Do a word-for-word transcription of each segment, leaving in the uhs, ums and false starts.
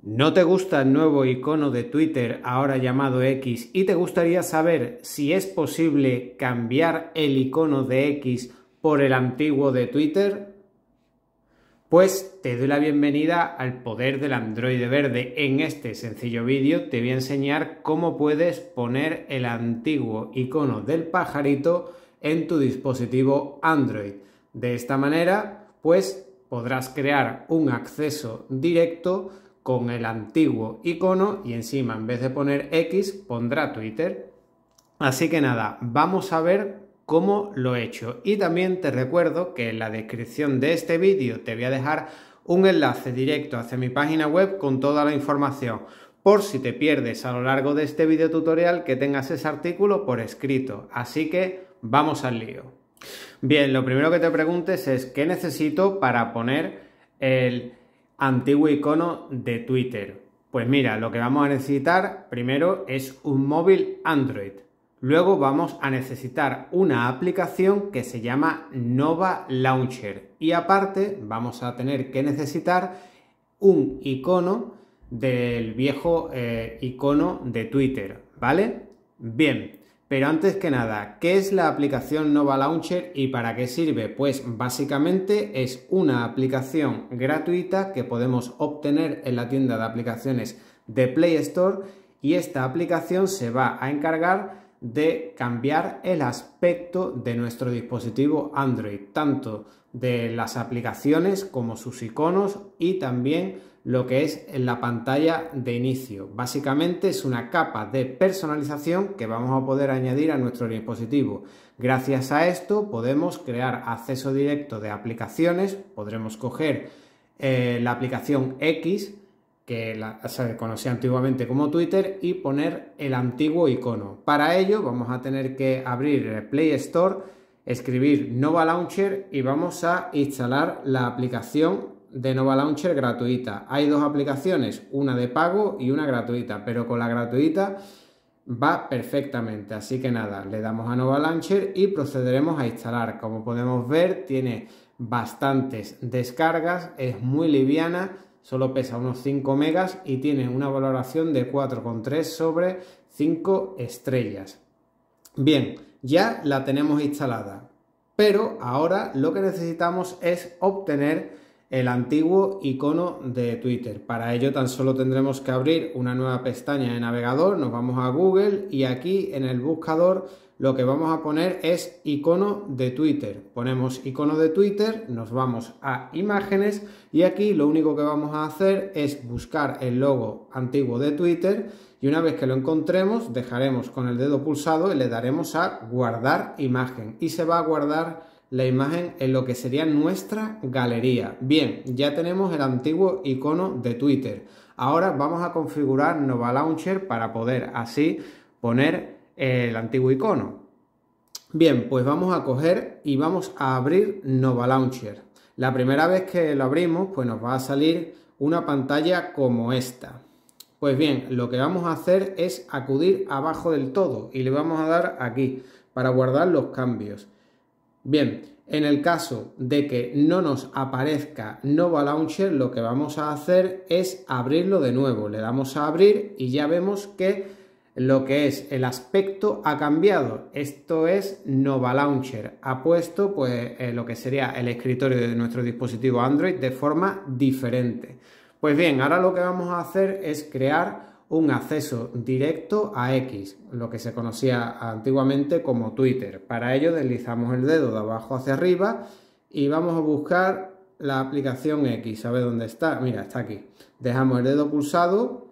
¿No te gusta el nuevo icono de Twitter, ahora llamado X, y te gustaría saber si es posible cambiar el icono de X por el antiguo de Twitter? Pues te doy la bienvenida al poder del Android verde. En este sencillo vídeo te voy a enseñar cómo puedes poner el antiguo icono del pajarito en tu dispositivo Android. De esta manera, pues podrás crear un acceso directo con el antiguo icono y encima, en vez de poner X, pondrá Twitter. Así que nada, vamos a ver cómo lo he hecho. Y también te recuerdo que en la descripción de este vídeo te voy a dejar un enlace directo hacia mi página web con toda la información, por si te pierdes a lo largo de este video tutorial que tengas ese artículo por escrito. Así que vamos al lío. Bien, lo primero que te preguntes es ¿qué necesito para poner el antiguo icono de Twitter? Pues mira, lo que vamos a necesitar primero es un móvil Android. Luego vamos a necesitar una aplicación que se llama Nova Launcher. Y aparte vamos a tener que necesitar un icono del viejo eh, icono de Twitter, ¿vale? Bien. Pero antes que nada, ¿qué es la aplicación Nova Launcher y para qué sirve? Pues básicamente es una aplicación gratuita que podemos obtener en la tienda de aplicaciones de Play Store y esta aplicación se va a encargar de cambiar el aspecto de nuestro dispositivo Android, tanto de las aplicaciones como sus iconos y también lo que es en la pantalla de inicio. Básicamente es una capa de personalización que vamos a poder añadir a nuestro dispositivo. Gracias a esto podemos crear acceso directo de aplicaciones, podremos coger eh, la aplicación X, que la, se conocía antiguamente como Twitter, y poner el antiguo icono. Para ello vamos a tener que abrir el Play Store, escribir Nova Launcher y vamos a instalar la aplicación de Nova Launcher gratuita. Hay dos aplicaciones, una de pago y una gratuita, pero con la gratuita va perfectamente. Así que nada, le damos a Nova Launcher y procederemos a instalar. Como podemos ver, tiene bastantes descargas, es muy liviana, solo pesa unos cinco megas y tiene una valoración de cuatro coma tres sobre cinco estrellas. Bien, ya la tenemos instalada, pero ahora lo que necesitamos es obtener el antiguo icono de Twitter. Para ello tan solo tendremos que abrir una nueva pestaña de navegador, nos vamos a Google y aquí en el buscador lo que vamos a poner es icono de Twitter. Ponemos icono de Twitter, nos vamos a imágenes y aquí lo único que vamos a hacer es buscar el logo antiguo de Twitter y una vez que lo encontremos dejaremos con el dedo pulsado y le daremos a guardar imagen y se va a guardar la imagen en lo que sería nuestra galería. Bien, ya tenemos el antiguo icono de Twitter. Ahora vamos a configurar Nova Launcher para poder así poner el antiguo icono. Bien, pues vamos a coger y vamos a abrir Nova Launcher. La primera vez que lo abrimos, pues nos va a salir una pantalla como esta. Pues bien, lo que vamos a hacer es acudir abajo del todo y le vamos a dar aquí para guardar los cambios. Bien, en el caso de que no nos aparezca Nova Launcher, lo que vamos a hacer es abrirlo de nuevo. Le damos a abrir y ya vemos que lo que es el aspecto ha cambiado. Esto es Nova Launcher. Ha puesto pues eh, lo que sería el escritorio de nuestro dispositivo Android de forma diferente. Pues bien, ahora lo que vamos a hacer es crear un acceso directo a X, lo que se conocía antiguamente como Twitter. Para ello deslizamos el dedo de abajo hacia arriba y vamos a buscar la aplicación X. ¿Sabe dónde está? Mira, está aquí. Dejamos el dedo pulsado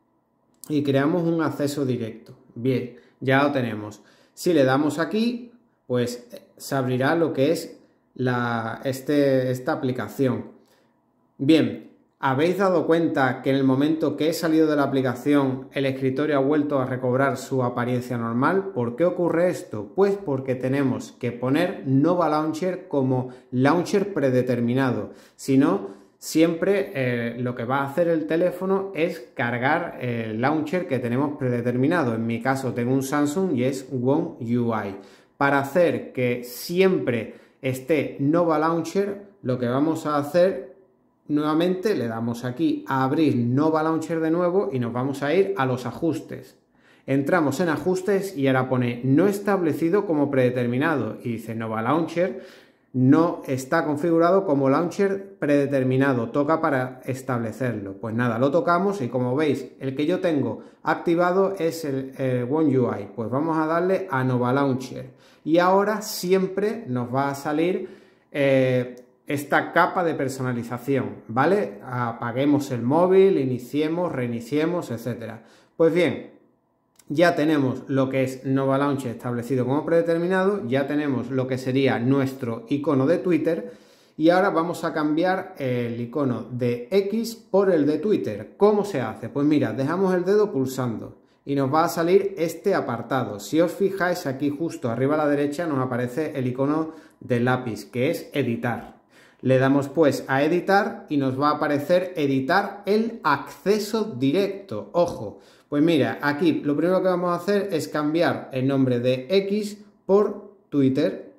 y creamos un acceso directo. Bien, ya lo tenemos. Si le damos aquí, pues se abrirá lo que es la, este, esta aplicación. Bien. ¿Habéis dado cuenta que en el momento que he salido de la aplicación el escritorio ha vuelto a recobrar su apariencia normal? ¿Por qué ocurre esto? Pues porque tenemos que poner Nova Launcher como launcher predeterminado. Si no, siempre eh, lo que va a hacer el teléfono es cargar el launcher que tenemos predeterminado. En mi caso tengo un Samsung y es One U I. Para hacer que siempre esté Nova Launcher, lo que vamos a hacer nuevamente le damos aquí a abrir Nova Launcher de nuevo y nos vamos a ir a los ajustes. Entramos en ajustes y ahora pone no establecido como predeterminado y dice Nova Launcher no está configurado como launcher predeterminado, toca para establecerlo. Pues nada, lo tocamos y como veis el que yo tengo activado es el, el One U I, pues vamos a darle a Nova Launcher y ahora siempre nos va a salir eh, esta capa de personalización, ¿vale? Apaguemos el móvil, iniciemos, reiniciemos, etcétera. Pues bien, ya tenemos lo que es Nova Launcher establecido como predeterminado, ya tenemos lo que sería nuestro icono de Twitter y ahora vamos a cambiar el icono de X por el de Twitter. ¿Cómo se hace? Pues mira, dejamos el dedo pulsando y nos va a salir este apartado. Si os fijáis aquí justo arriba a la derecha nos aparece el icono del lápiz que es editar. Le damos pues a editar y nos va a aparecer editar el acceso directo. Ojo, pues mira, aquí lo primero que vamos a hacer es cambiar el nombre de X por Twitter.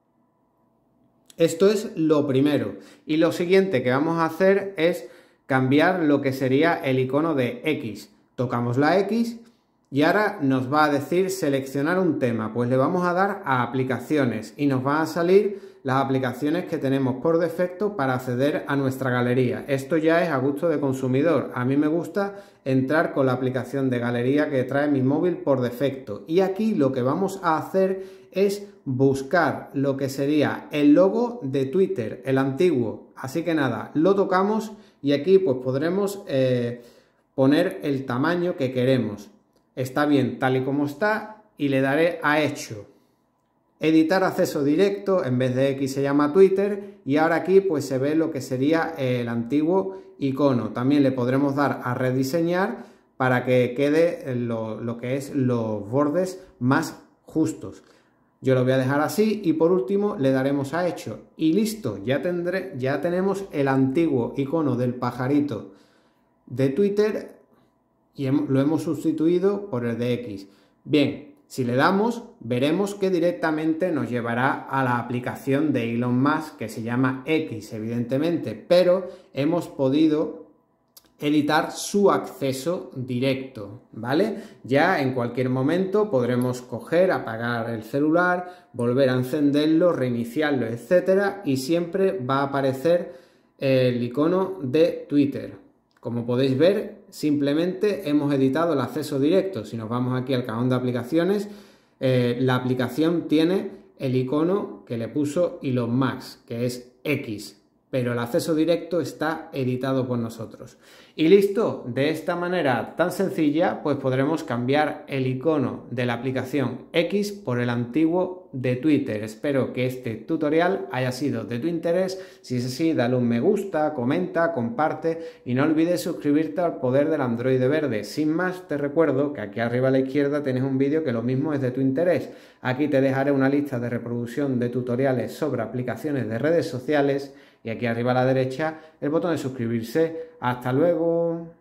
Esto es lo primero. Y lo siguiente que vamos a hacer es cambiar lo que sería el icono de X. Tocamos la X y ahora nos va a decir seleccionar un tema. Pues le vamos a dar a aplicaciones y nos van a salir las aplicaciones que tenemos por defecto para acceder a nuestra galería. Esto ya es a gusto de consumidor. A mí me gusta entrar con la aplicación de galería que trae mi móvil por defecto. Y aquí lo que vamos a hacer es buscar lo que sería el logo de Twitter, el antiguo. Así que nada, lo tocamos y aquí pues podremos eh, poner el tamaño que queremos. Está bien tal y como está y le daré a hecho. Editar acceso directo, en vez de X se llama Twitter y ahora aquí pues se ve lo que sería el antiguo icono. También le podremos dar a rediseñar para que quede lo, lo que es los bordes más justos. Yo lo voy a dejar así y por último le daremos a hecho y listo, ya, tendré, ya tenemos el antiguo icono del pajarito de Twitter y lo hemos sustituido por el de X. Bien, si le damos, veremos que directamente nos llevará a la aplicación de Elon Musk que se llama X, evidentemente, pero hemos podido editar su acceso directo, ¿vale? Ya en cualquier momento podremos coger, apagar el celular, volver a encenderlo, reiniciarlo, etcétera, y siempre va a aparecer el icono de Twitter. Como podéis ver, simplemente hemos editado el acceso directo. Si nos vamos aquí al cajón de aplicaciones, eh, la aplicación tiene el icono que le puso Elon Musk, que es X, pero el acceso directo está editado por nosotros. Y listo, de esta manera tan sencilla, pues podremos cambiar el icono de la aplicación X por el antiguo de Twitter. Espero que este tutorial haya sido de tu interés. Si es así, dale un me gusta, comenta, comparte y no olvides suscribirte al poder del Android verde. Sin más, te recuerdo que aquí arriba a la izquierda tienes un vídeo que lo mismo es de tu interés. Aquí te dejaré una lista de reproducción de tutoriales sobre aplicaciones de redes sociales y aquí arriba a la derecha el botón de suscribirse. ¡Hasta luego!